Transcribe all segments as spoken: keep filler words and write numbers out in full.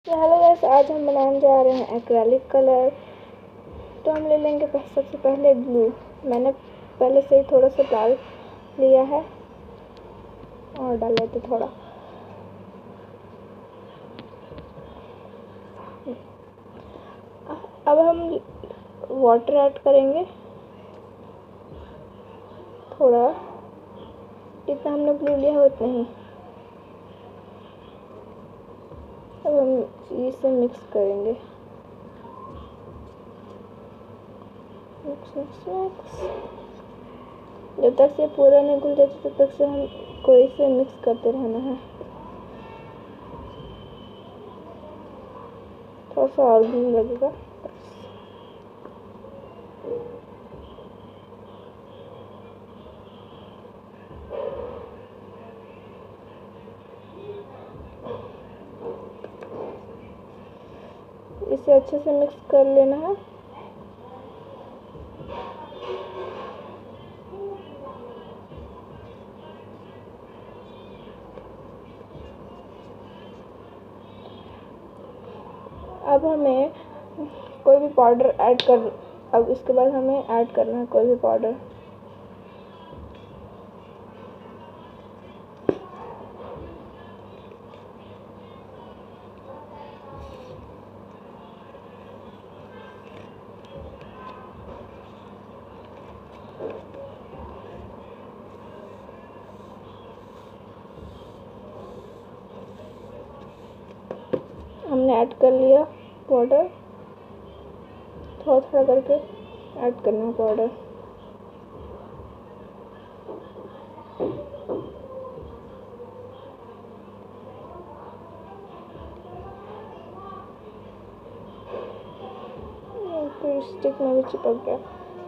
तो hello guys, आज हम बनाने जा रहे हैं एक्रेलिक कलर। तो हम ले लेंगे सबसे पहले ब्लू। मैंने पहले से ही थोड़ा सा डाल लिया है और डाल लेते थोड़ा। अब हम वाटर ऐड करेंगे थोड़ा, जितना हमने ब्लू लिया है उतना ही। अब हम इसे मिक्स करेंगे, मिक्स मिक्स मिक्स जब तक से पूरा नहीं घुल जाए तब तक से हम को इसे मिक्स करते रहना है। थोड़ा सा और भी लगेगा। इसे अच्छे से मिक्स कर लेना है। अब हमें कोई भी पाउडर ऐड कर अब इसके बाद हमें ऐड करना है कोई भी पाउडर। हमने ऐड कर लिया पाउडर, थोड़ा थोड़ा करके ऐड करना है पाउडर। फिर स्टिक में भी चिपक गया।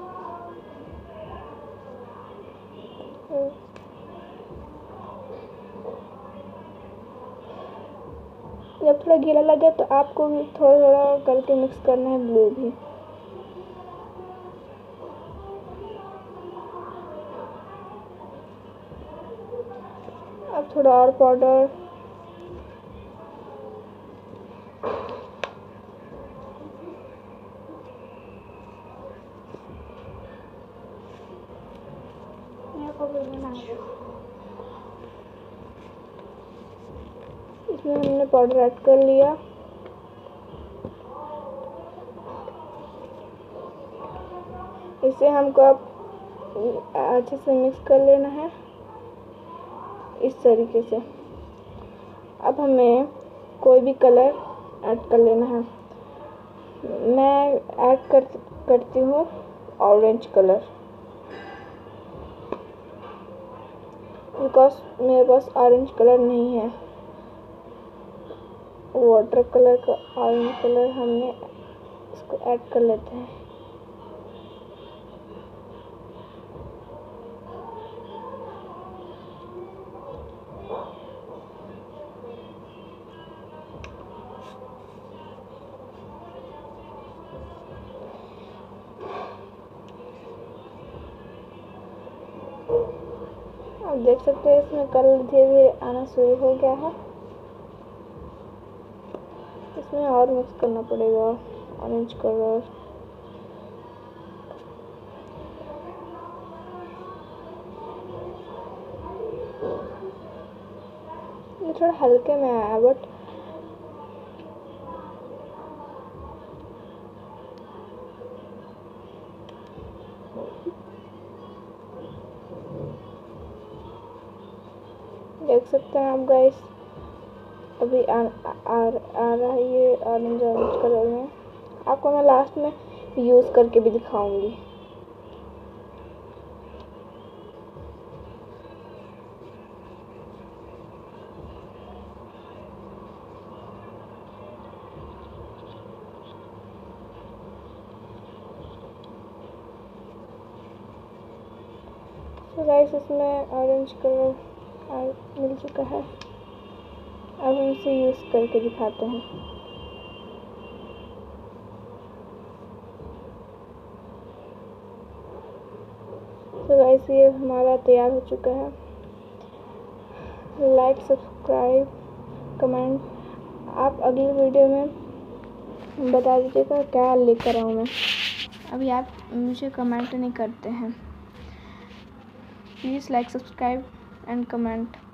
जब थोड़ा गीला लगे तो आपको भी थोड़ा थोड़ा करके मिक्स करना है ब्लू भी। अब थोड़ा और पाउडर, इसमें हमने पाउडर ऐड कर लिया। इसे हमको अब अच्छे से मिक्स कर लेना है इस तरीके से। अब हमें कोई भी कलर ऐड कर लेना है। मैं ऐड कर करती हूँ ऑरेंज कलर, बिकॉज मेरे पास ऑरेंज कलर नहीं है। वाटर कलर का ऑरेंज कलर हमने इसको ऐड कर लेते हैं। आप देख सकते हैं इसमें कलर धीरे धीरे आना शुरू हो गया है। इसमें और मिक्स करना पड़ेगा ऑरेंज कलर। ये थोड़ा हल्के में आया, बट देख सकते हैं आप गाइस, अभी आ, आ, आ रहा है ये ऑरेंज ऑरेंज कलर में। आपको मैं लास्ट में यूज़ करके भी दिखाऊंगी। तो गाइस, इसमें ऑरेंज कलर मिल चुका है। अब हम इसे यूज़ करके दिखाते हैं। तो गाइस, ये हमारा तैयार हो चुका है। लाइक, सब्सक्राइब, कमेंट आप अगली वीडियो में बता दीजिएगा क्या लेकर आऊँ मैं। अभी आप मुझे कमेंट नहीं करते हैं। Please like, subscribe and comment.